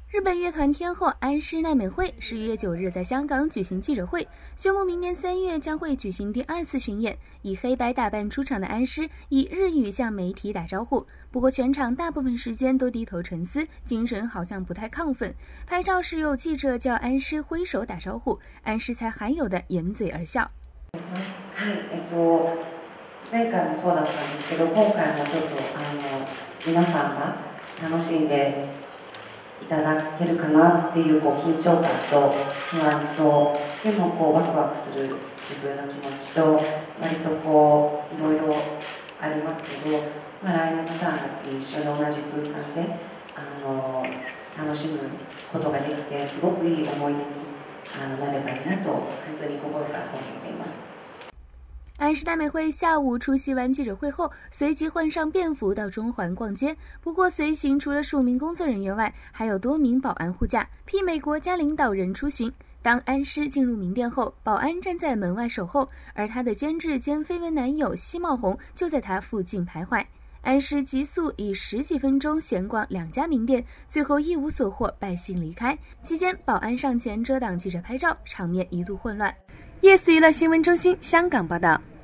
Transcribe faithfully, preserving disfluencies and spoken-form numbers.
日本乐团天后安室奈美惠十一月九日在香港举行记者会，宣布明年三月将会举行第二次巡演。以黑白打扮出场的安室以日语向媒体打招呼，不过全场大部分时间都低头沉思，精神好像不太亢奋。拍照时有记者叫安室挥手打招呼，安室才罕有的掩嘴而笑。 はい、えっと前回もそうだったんですけど、今回もちょっとあの皆さんが楽しんでいただけるかなっていうこう緊張感と不安と、でもこうワクワクする自分の気持ちと割とこういろいろありますけど、まあ、来年のさんがつに一緒に同じ空間であの楽しむことができて、すごくいい思い出にあのなればいいなと本当に心からそう思っています。 安室奈美惠下午出席完记者会后，随即换上便服到中环逛街。不过随行除了数名工作人员外，还有多名保安护驾，媲美国家领导人出巡。当安室进入名店后，保安站在门外守候，而她的监制兼绯闻男友奚茂红就在她附近徘徊。安室急速以十几分钟闲逛两家名店，最后一无所获，败兴离开。期间，保安上前遮挡记者拍照，场面一度混乱。Yes 娱乐新闻中心香港报道。